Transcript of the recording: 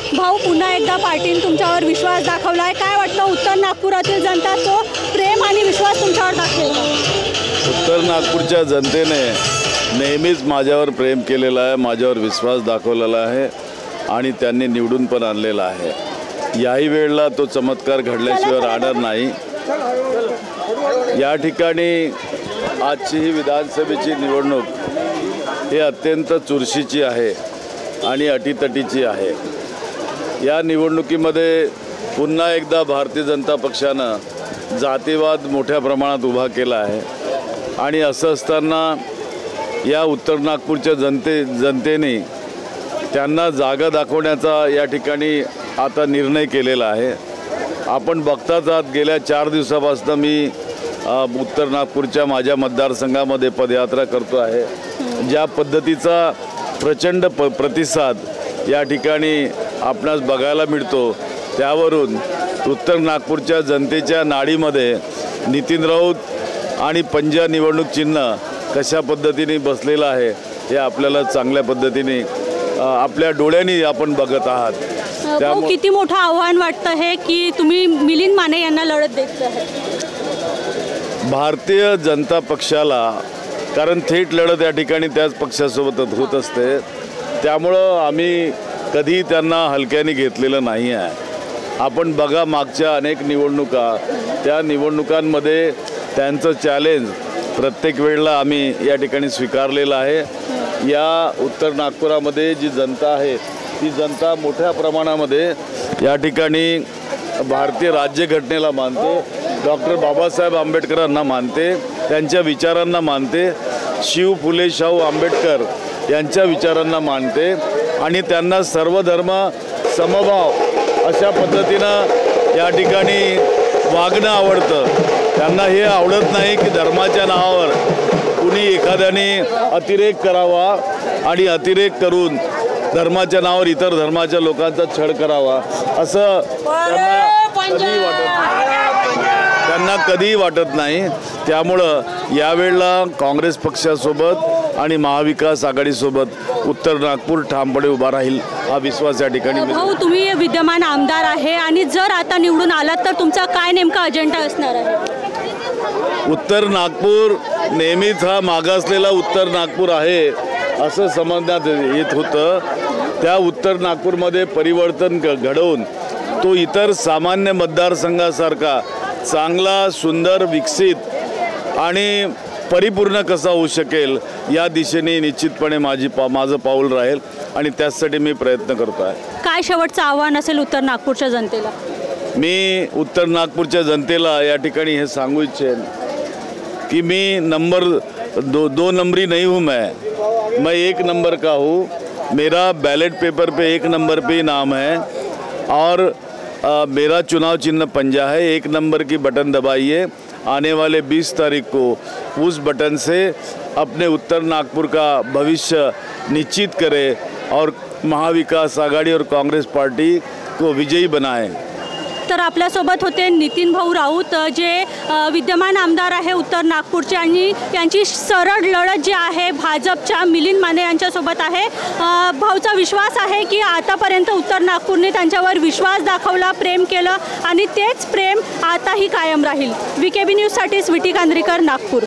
भाऊ, पुन्हा एकदा पार्टीने तुमच्यावर विश्वास दाखवला आहे. काय वाटतं, उत्तर नागपुरातील जनता तो प्रेम आणि विश्वास तुमच्यावर दाखवेल का? उत्तर नागपूरच्या जनतेने नेहमीच माझ्यावर प्रेम केलेलं आहे, माझ्यावर विश्वास दाखवलेला आहे आणि त्यांनी निवडून पण आणलेला आहे. याही वेळेला तो चमत्कार घडल्याशिवाय राहणार नाही. या ठिकाणी आजची ही विधानसभेची निवडणूक ही अत्यंत चुरशीची आहे आणि अटीतटीची आहे. या निवडणुकीमध्ये पुन्हा एकदा भारतीय जनता पक्षानं जातीवाद मोठ्या प्रमाणात उभा केला आहे आणि असं असताना या उत्तर नागपूरच्या जनतेने त्यांना जागा दाखवण्याचा या ठिकाणी आता निर्णय केलेला आहे. आपण बघताच आहात, गेल्या 4 दिवसापासून मी उत्तर नागपूरच्या माझ्या मतदारसंघामध्ये पदयात्रा करतो आहे. ज्या पद्धतीचा प्रचंड प्रतिसाद या ठिकाणी आपणास बघायला मिळतो, त्यावरून उत्तर नागपूरच्या जनतेच्या नाडीमध्ये नितीन राऊत आणि पंजा निवडणूक चिन्ह कशा पद्धतीने बसलेलं आहे हे आपल्याला चांगल्या पद्धतीने आपल्या डोळ्यांनी आपण बघत आहात. त्यामुळे किती मोठं आव्हान वाटतं हे की तुम्ही मिलिंद माने यांना लढत देत आहे भारतीय जनता पक्षाला, कारण थेट लढत या ठिकाणी त्याच पक्षासोबत होत असते. त्यामुळं आम्ही कधी त्यांना हलक्याने घेतलेलं नाही आहे. आपण बघा, मागच्या अनेक निवडणुका, त्या निवडणुकांमध्ये त्यांचं चॅलेंज प्रत्येक वेळेला आम्ही या ठिकाणी स्वीकारलेलं आहे. या उत्तर नागपुरामध्ये जी जनता आहे ती जनता मोठ्या प्रमाणामध्ये या ठिकाणी भारतीय राज्यघटनेला मानते, डॉक्टर बाबासाहेब आंबेडकरांना मानते, त्यांच्या विचारांना मानते, शिव फुले शाहू आंबेडकर यांच्या विचारांना मानते आणि त्यांना सर्वधर्म समभाव अशा पद्धतीनं या ठिकाणी वागणं आवडतं. त्यांना हे आवडत नाही की धर्माच्या नावावर कुणी एखाद्याने अतिरेक करावा आणि अतिरेक करून धर्माच्या नावावर इतर धर्माच्या लोकांचा छळ करावा असं त्यांना कधीही वाटत नाही. त्यामुळं यावेळेला काँग्रेस पक्षासोबत आणि महाविकास आघाडीसोबत उत्तर नागपूर ठामपणे उभा राहील हा विश्वास या ठिकाणी. भाऊ, तुम्ही विद्यमान आमदार आहे आणि जर आता निवडून आलात तर तुमचा काय नेमका अजेंडा असणार आहे? उत्तर नागपूर नेहमीच हा मागासलेला उत्तर नागपूर आहे असं समजण्यात येत होतं. त्या उत्तर नागपूरमध्ये परिवर्तन घडवून तो इतर सामान्य मतदारसंघासारखा चांगला, सुंदर, विकसित आणि परिपूर्ण कसा होऊ शकेल या दिशेने निश्चितपणे माझं पाऊल राहील आणि त्यासाठी मी प्रयत्न करतो आहे. काय शेवटचं आव्हान असेल उत्तर नागपूरच्या जनतेला? मी उत्तर नागपूरच्या जनतेला या ठिकाणी हे सांगू इच्छेन कि मैं नंबर दो नंबरी नहीं हूँ. मैं 1 नंबर का हूँ. मेरा बैलेट पेपर पे 1 नंबर पे ही नाम है और मेरा चुनाव चिन्ह पंजा है. 1 नंबर की बटन दबाइए. आने वाले 20 तारीख को उस बटन से अपने उत्तर नागपुर का भविष्य निश्चित करें और महाविकास आघाड़ी और कांग्रेस पार्टी को विजयी बनाएं. तर आपल्यासोबत होते नितीन भाऊ राऊत, जे विद्यमान आमदार आहे उत्तर नागपूरचे आणि यांची सरळ लढत जी आहे भाजपच्या मिलिंद माने यांच्यासोबत आहे. भाऊचा विश्वास आहे की आतापर्यंत उत्तर नागपूरने त्यांच्यावर विश्वास दाखवला, प्रेम केलं आणि तेच प्रेम आताही कायम राहील. VKB न्यूजसाठी स्वीटी कांद्रीकर, नागपूर.